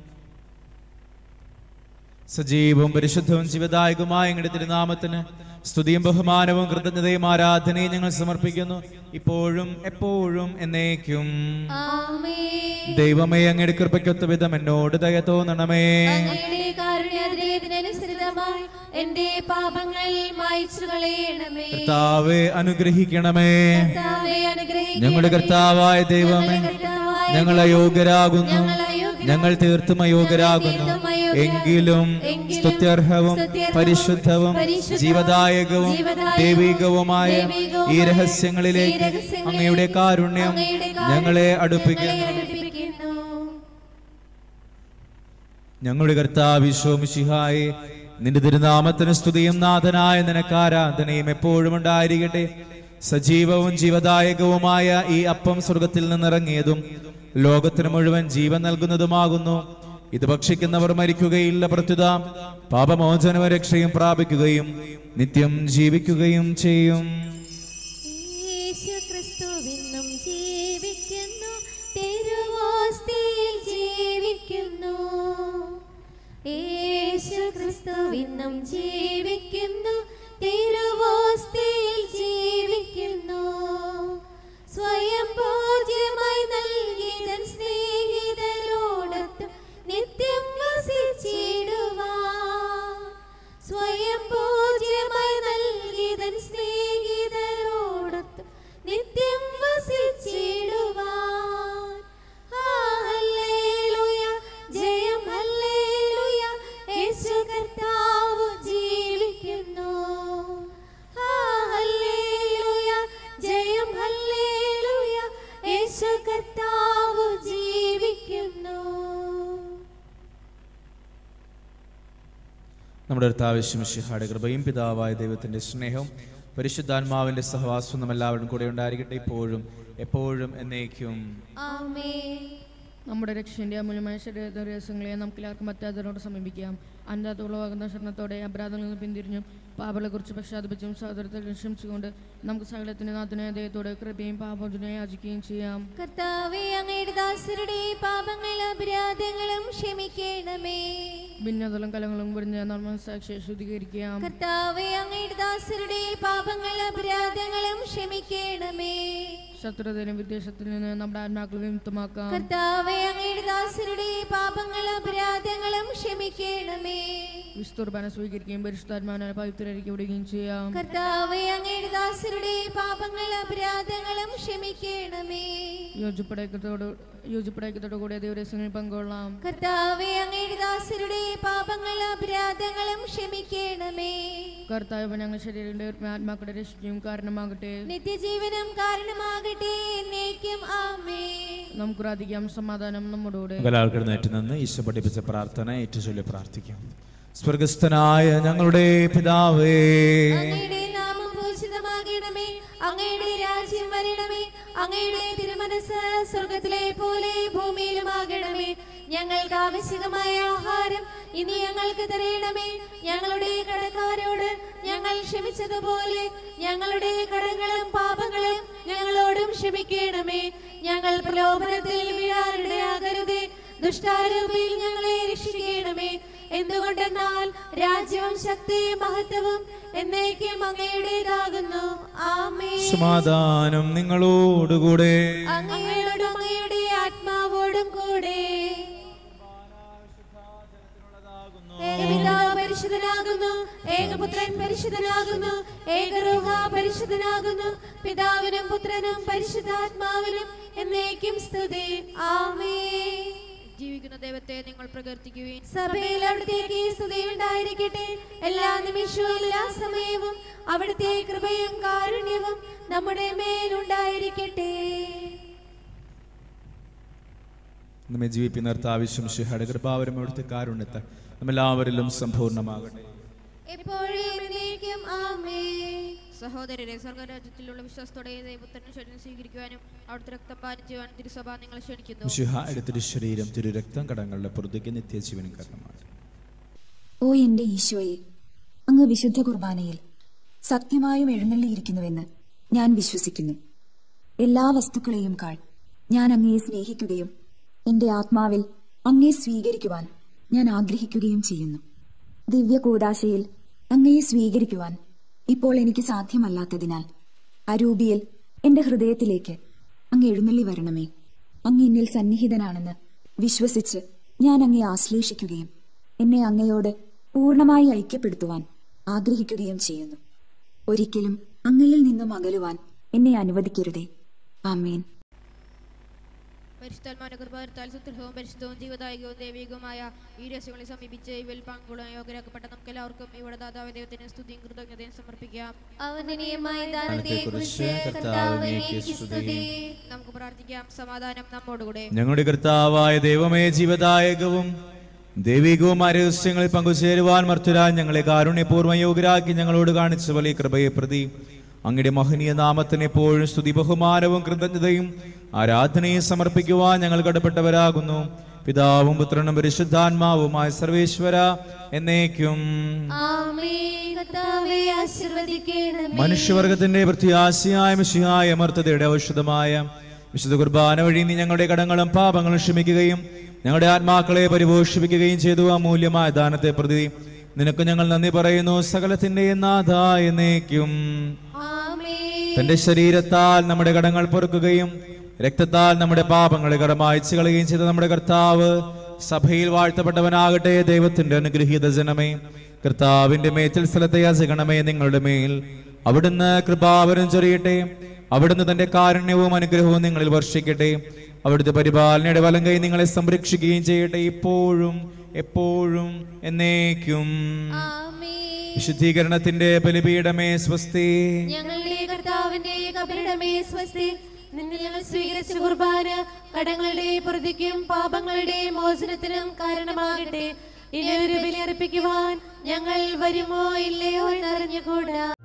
സജീവവും പരിശുദ്ധവും ജീവദായകമായ അങ്ങയുടെ തിരുനാമത്തിന് സ്തുതിയും ബഹുമാനവും കൃതജ്ഞതയും ആരാധനയും ഞങ്ങൾ സമർപ്പിക്കുന്നു, ഇപ്പോഴും എപ്പോഴും എന്നേക്കും. ദൈവമേ, അങ്ങയുടെ കൃപയ്ക്കൊത്ത വിധം എന്നോട് ദയ തോന്നണമേ. അങ്ങയുടെ കാരുണ്യാതിരേതിനനുസൃതമായി എന്റെ പാപങ്ങൾ മായ്ച്ചു കളയണമേ. കർത്താവേ, അനുഗ്രഹിക്കണമേ. കർത്താവേ, അനുഗ്രഹിക്കണമേ. ഞങ്ങളുടെ കർത്താവായ ദൈവമേ, ഞങ്ങൾ അയോഗ്യരാകുന്നു, ഞങ്ങൾ തീർത്തും അയോഗ്യരാകുന്നു. എങ്കിലും സ്തുത്യർഹവും പരിശുദ്ധവും ജീവദായകവും ദൈവികവുമായ ഈ രഹസ്യങ്ങളിലേക്ക് അങ്ങയുടെ കാരുണ്യം ഞങ്ങളെ അടുപ്പിക്കുന്നു. ഞങ്ങളുടെ കർത്താവ് ഈശോ മിശിഹായേ, നിന്റെ തിരുനാമത്തിന് സ്തുതിയും നാഥനായ നിനക്ക് ആരാധനയും എപ്പോഴും ഉണ്ടായിരിക്കട്ടെ. സജീവവും ജീവദായകവുമായ ഈ അപ്പം സ്വർഗത്തിൽ നിന്നിറങ്ങിയതും ലോകത്തിന് മുഴുവൻ ജീവൻ നൽകുന്നതുമാകുന്നു. ഇത് ഭക്ഷിക്കുന്നവർ മരിക്കുകയില്ല, പ്രത്യുത പാപമോചനവും രക്ഷയും പ്രാപിക്കുകയും നിത്യം ജീവിക്കുകയും ചെയ്യും. യേശുക്രിസ്തുവിന്നും ജീവിക്കുന്നു, തിരുവോസ്തിയിൽ ജീവിക്കുന്നു. യേശുക്രിസ്തുവിന്നും ജീവിക്കുന്നു, തിരുവോസ്തിയിൽ ജീവിക്കുന്നു. സ്വയം പൂജ്യമായി നൽകി തൻ സ്നേഹിതരോടൊത്ത് നിത്യം വസിച്ചിടുവാൻ. സ്വയം പൂജ്യമായി നൽകി തൻ സ്നേഹിതരോടൊത്ത് നിത്യം വസിച്ചിടുവാൻ. ഹല്ലേലൂയ, ജയം ഹല്ലേലൂയ, യേശു നമ്മുടെ കർത്താവിശ്വമിശിഹായുടെ കൃപയും പിതാവായ ദൈവത്തിൻ്റെ സ്നേഹവും പരിശുദ്ധാത്മാവിൻ്റെ സഹവാസവും നമ്മളെല്ലാവരും കൂടെ ഉണ്ടായിരിക്കട്ടെ, ഇപ്പോഴും എപ്പോഴും എന്നേക്കും. ആമേൻ. നമ്മുടെ രക്ഷന്റെ അമൂല്യമായ ശരീരങ്ങളെ നമുക്ക് എല്ലാവർക്കും അത്യാദരോട് സമീപിക്കാം. അന്താത്തുളവാകുന്ന ശരണത്തോടെ അപരാധങ്ങളിൽ നിന്ന് പിന്തിരിഞ്ഞും പാപങ്ങളെക്കുറിച്ച് പശ്ചാത്തപിച്ചും സഹോദരത്തെ ക്ഷമിച്ചുകൊണ്ട് നമുക്ക് സകലത്തിന്റെ നാഥനായ ദൈവത്തോടെ കൃപയും പാപമോചനവും യാചിക്കുകയും ചെയ്യാം. കർത്താവേ, അങ്ങയുടെ ദാസരുടെ പാപങ്ങളും അപരാധങ്ങളും ക്ഷമിക്കണമേ. ഭിന്നതകളും കലങ്ങളും വിടുന്ന മനസ്സാക്ഷിയെ ശുദ്ധീകരിക്കാം. കർത്താവേ, അങ്ങയുടെ ദാസരുടെ പാപങ്ങളും അപരാധങ്ങളും ക്ഷമിക്കണമേ. ശത്രുതയിലും വിദ്വേഷത്തിൽ നിന്ന് നമ്മുടെ ആത്മാക്കളെ വിമുക്തമാക്കാം. കർത്താവേ, അങ്ങയുടെ ദാസരുടെ പാപങ്ങളും അപരാധങ്ങളും ക്ഷമിക്കണമേ. വിസ്തുർബാന സ്വീകരിക്കുകയും പരിശുദ്ധാത്മാവിനെ പവിത്രരിക്ക് വിടുകയും ചെയ്യാം. കർത്താവേ, അങ്ങയുടെ ദാസരുടെ പാപങ്ങളും അപരാധങ്ങളും ക്ഷമിക്കണമേ. യോജിപ്പടക്കത്തോടുകൂടിയ ദൈവരഹസ്യങ്ങളിൽ പങ്കുകൊള്ളാം. കർത്താവേ, അങ്ങയുടെ ദാസരുടെ പാപങ്ങളും അപരാധങ്ങളും ക്ഷമിക്കണമേ. കർത്താവ് ഞങ്ങൾ ശരീരങ്ങളുടെ ആത്മാക്കളുടെ രക്ഷിക്കും കാരണമാകട്ടെ, നിത്യജീവനം കാരണമാകട്ടെ, എന്നേക്കും ആമേൻ. നമുക്ക് പ്രാർത്ഥിക്കാം. സമാധാനം നമ്മോടുകൂടെ. എല്ലാവർക്കും നിന്ന് ഈശോ പഠിപ്പിച്ച പ്രാർത്ഥന ഏറ്റുചൊല്ലി പ്രാർത്ഥിക്കാം. സ്വർഗസ്ഥനായ ഞങ്ങളുടെ പിതാവേ, അങ്ങയുടെ നാമം പൂജിതമാകണമേ, അങ്ങയുടെ രാജ്യം വരണമേ, അങ്ങയുടെ തിരുമനസ് സ്വർഗത്തിലെ പോലെ ഭൂമിയിലുമാകണമേ. ഞങ്ങൾക്ക് ആവശ്യമായ ആഹാരം ഇനി ഞങ്ങൾക്ക് തരണമേ. ഞങ്ങളുടെ കടക്കാരോട് ഞങ്ങൾ ക്ഷമിച്ചതുപോലെ ഞങ്ങളുടെ കടങ്ങളും പാപങ്ങളും ഞങ്ങളോടും ക്ഷമിക്കണമേ. ഞങ്ങൾ പ്രലോഭനത്തിൽ വീഴാനിടയാകരുതേ, ദുഷ്ടാരൂപിയിൽ ഞങ്ങളെ രക്ഷിക്കണമേ. എന്തുകൊണ്ടെന്നാൽ രാജ്യവും ശക്തിയും മഹത്വവും എന്നേക്കും അങ്ങയുടേതാകുന്നു. ആമേൻ. സമാധാനം നിങ്ങളോടുകൂടെ. അങ്ങയോടും അങ്ങയുടെ ആത്മാവോടും കൂടെ. ഏകപിതാവ് പരിശുദ്ധനാകുന്നു, ഏകപുത്രൻ പരിശുദ്ധനാകുന്നു, ഏകരൂഹ പരിശുദ്ധനാകുന്നു. പിതാവിനും പുത്രനും പരിശുദ്ധാത്മാവിനും എന്നേക്കും സ്തുതി. ആമേൻ. ജീവിക്കുന്ന ദൈവത്തെ നിങ്ങൾ പ്രകീർത്തിക്കുകയും സഭയിൽ അവിടുത്തേക്ക് സ്തുതി ഉണ്ടായിരിക്കട്ടെ. എല്ലാ നിമിഷവും എല്ലാ സമയവും അവിടുത്തെ കൃപയും കാരുണ്യവും നമ്മുടെ മേലുണ്ടായിരിക്കട്ടെ. നമ്മെ ജീവിപ്പിക്കുന്ന കർത്താവിശ്വമിശിഹായുടെ കൃപാവരം അവിടുത്തെ കാരുണ്യത്താൽ നമ്മെല്ലാവരിലും സമ്പൂർണ്ണമാകട്ടെ. എപ്പോഴും എന്നേക്കും ആമേൻ. സഹോദരരെ, സ്വർഗരാജ്യത്തിലുള്ള വിശ്വാസത്തോടെ ദൈവത്തിന്റെ ശരീരം സ്വീകരിക്കുവാനും അവിടുത്തെ രക്തം പാനം ചെയ്യുവാനും തിരുസഭ നിങ്ങളെ ക്ഷണിക്കുന്നു. മിശിഹായുടെ തിരുശരീരം തിരുരക്തം കടങ്ങളുടെ പുറത്തേക്ക് നിത്യജീവനും കാരണമാണ്. ഓ എന്റെ ഈശോയെ, അങ്ങ് വിശുദ്ധ കുർബാനയിൽ സത്യമായും എഴുന്നള്ളിയിരിക്കുന്നുവെന്ന് ഞാൻ വിശ്വസിക്കുന്നു. എല്ലാ വസ്തുക്കളെയും കാൾ ഞാൻ അങ്ങയെ സ്നേഹിക്കുകയും എന്റെ ആത്മാവിൽ അങ്ങയെ സ്വീകരിക്കുവാൻ ഞാൻ ആഗ്രഹിക്കുകയും ചെയ്യുന്നു. ദിവ്യ കൂദാശയിൽ അങ്ങയെ സ്വീകരിക്കുവാൻ ഇപ്പോൾ എനിക്ക് സാധ്യമല്ലാത്തതിനാൽ അരൂപിയിൽ എന്റെ ഹൃദയത്തിലേക്ക് അങ്ങ് എഴുന്നള്ളി വരണമേ. അങ്ങ് എന്നിൽ സന്നിഹിതനാണെന്ന് വിശ്വസിച്ച് ഞാൻ അങ്ങയെ ആശ്ലേഷിക്കുകയും എന്നെ അങ്ങയോട് പൂർണ്ണമായി ഐക്യപ്പെടുത്തുവാൻ ആഗ്രഹിക്കുകയും ചെയ്യുന്നു. ഒരിക്കലും അങ്ങയിൽ നിന്നും അകലുവാൻ എന്നെ അനുവദിക്കരുതേ. ആമേൻ. പരിശുദ്ധാത്മാവിന്റെ കൃപാവരത്താൽ സുദൃഢവും പരിശുദ്ധവും ജീവദായകവും ദൈവികവുമായ ഈ രഹസ്യങ്ങളെ സമീപിച്ച് ഇവയിൽ പങ്കുകൊള്ളാൻ യോഗ്യരാക്കപ്പെട്ട നമുക്ക് എല്ലാവർക്കും ഇവിടെ ദാതാവ് ദൈവത്തിന് സ്തുതിയും കൃതജ്ഞതയും സമർപ്പിക്കാം. അവനീയമായ ദാനത്തെക്കുറിച്ച് കർത്താവേ അങ്ങേക്ക് സ്തുതി. നമുക്ക് പ്രാർത്ഥിക്കാം. സമാധാനം നമ്മോടുകൂടെ. ഞങ്ങളുടെ കർത്താവായ ദൈവമേ, ജീവദായകവും ദൈവികവുമായ രഹസ്യങ്ങളിൽ പങ്കുചേരുവാൻ മർത്തുരാൻ ഞങ്ങളെ കാരുണ്യപൂർവ്വം യോഗ്യരാക്കി ഞങ്ങളോട് കാണിച്ച വലിയ കൃപയെ പ്രതി അങ്ങയുടെ മഹനീയ നാമത്തിന് എപ്പോഴും സ്തുതി ബഹുമാനവും കൃതജ്ഞതയും ആരാധനയും സമർപ്പിക്കുവാൻ ഞങ്ങൾ കടപ്പെട്ടവരാകുന്നു. പിതാവും പുത്രനും പരിശുദ്ധാത്മാവുമായ സർവേശ്വര എന്നേക്കും. ആമേൻ. കർത്താവേ ആശീർവദിക്കണമേ. മനുഷ്യവർഗത്തിന്റെ പ്രത്യാശയായ മിശിഹായ അമർത്തതയുടെ ഔഷധമായ വിശുദ്ധ കുർബാന വഴി നീ ഞങ്ങളുടെ കടങ്ങളും പാപങ്ങളും ക്ഷമിക്കുകയും ഞങ്ങളുടെ ആത്മാക്കളെ പരിപോഷിപ്പിക്കുകയും ചെയ്തു. അമൂല്യമായ ദാനത്തെ പ്രതി നിനക്ക് ഞങ്ങൾ നന്ദി പറയുന്നു. സകലത്തിന്റെ നാഥ എന്നേക്കും. തന്റെ ശരീരത്താൽ നമ്മുടെ കടങ്ങൾ പൊറുക്കുകയും രക്തത്താൽ നമ്മുടെ പാപങ്ങളെ കടമായച്ചു കളയുകയും ചെയ്ത നമ്മുടെ കർത്താവ് സഭയിൽ വാഴ്ത്തപ്പെട്ടവനാകട്ടെ. ദൈവത്തിന്റെ അനുഗ്രഹീത ജനമേ, കർത്താവിന്റെ മേച്ചിൽ സ്ഥലത്തെ യാചകണമേ. നിങ്ങളുടെ മേൽ അവിടുന്ന് കൃപാവരം ചൊരിയട്ടെ. അവിടുന്ന് തന്റെ കാരുണ്യവും അനുഗ്രഹവും നിങ്ങളിൽ വർഷിക്കട്ടെ. അവിടുത്തെ പരിപാലനയുടെ വലം കൈ നിങ്ങളെ സംരക്ഷിക്കുകയും ചെയ്യട്ടെ, ഇപ്പോഴും എപ്പോഴും എന്നേക്കും. വിശുദ്ധീകരണത്തിന്റെ ബലിപീഠമേ സ്വസ്തി. ഞങ്ങളുടെ കർത്താവിന്റെ കബരിടമേ സ്വസ്തി. നിന്നെ ഞങ്ങൾ സ്വീകരിച്ച കുർബാന കടങ്ങളുടെ പ്രതിക്കും പാപങ്ങളുടെ മോചനത്തിനും കാരണമാകട്ടെ. ഇനി ഒരു ബലി അർപ്പിക്കുവാൻ ഞങ്ങൾ വരുമോ ഇല്ലയോ എന്നറിഞ്ഞുകൂടാ.